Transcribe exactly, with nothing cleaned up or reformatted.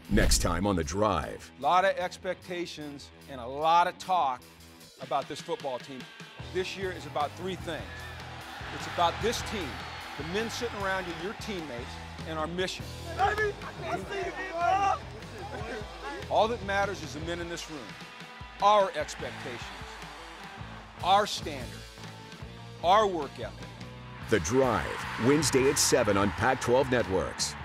Next time on The Drive. A lot of expectations and a lot of talk about this football team. This year is about three things. It's about this team, the men sitting around you, your teammates, and our mission. All that matters is the men in this room, our expectations, our standard, our work ethic. The Drive, Wednesday at seven on Pac twelve Networks.